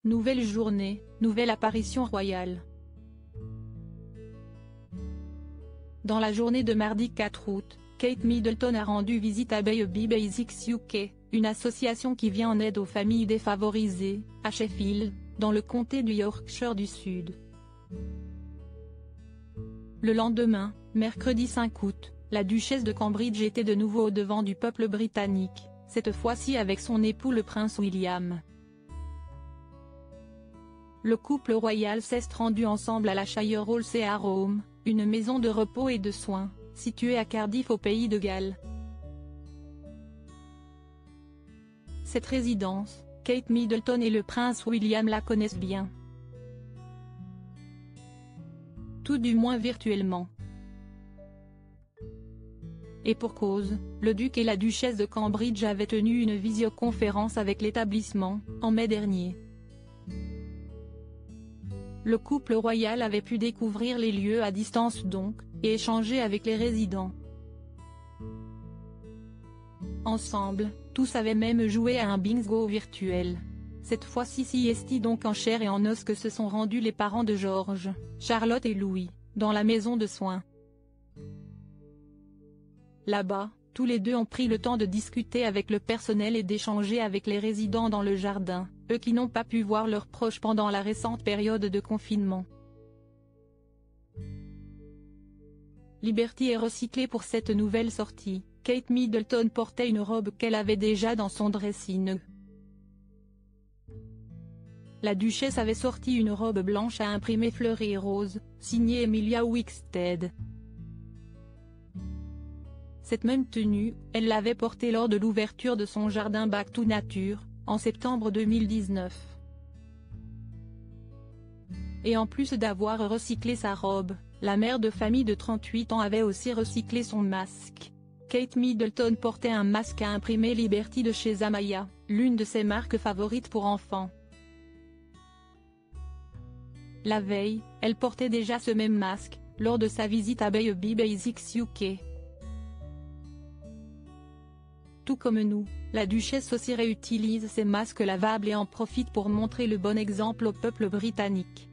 Nouvelle journée, nouvelle apparition royale. Dans la journée de mardi 4 août, Kate Middleton a rendu visite à Baby Basics UK, une association qui vient en aide aux familles défavorisées, à Sheffield, dans le comté du Yorkshire du Sud. Le lendemain, mercredi 5 août, la duchesse de Cambridge était de nouveau au devant du peuple britannique, cette fois-ci avec son époux le prince William. Le couple royal s'est rendu ensemble à la Shire Hall Home, une maison de repos et de soins, située à Cardiff au pays de Galles. Cette résidence, Kate Middleton et le prince William la connaissent bien. Tout du moins virtuellement. Et pour cause, le duc et la duchesse de Cambridge avaient tenu une visioconférence avec l'établissement, en mai dernier. Le couple royal avait pu découvrir les lieux à distance donc, et échanger avec les résidents. Ensemble, tous avaient même joué à un bingo virtuel. Cette fois-ci c'est donc en chair et en os que se sont rendus les parents de George, Charlotte et Louis, dans la maison de soins. Là-bas, tous les deux ont pris le temps de discuter avec le personnel et d'échanger avec les résidents dans le jardin, eux qui n'ont pas pu voir leurs proches pendant la récente période de confinement. Liberty est recyclée pour cette nouvelle sortie. Kate Middleton portait une robe qu'elle avait déjà dans son dressing. La duchesse avait sorti une robe blanche à imprimer fleurie et rose, signée Emilia Wickstead. Cette même tenue, elle l'avait portée lors de l'ouverture de son jardin Back to Nature, en septembre 2019. Et en plus d'avoir recyclé sa robe, la mère de famille de 38 ans avait aussi recyclé son masque. Kate Middleton portait un masque à imprimer Liberty de chez Amaya, l'une de ses marques favorites pour enfants. La veille, elle portait déjà ce même masque, lors de sa visite à Baby Basics UK. Tout comme nous, la duchesse aussi réutilise ses masques lavables et en profite pour montrer le bon exemple au peuple britannique.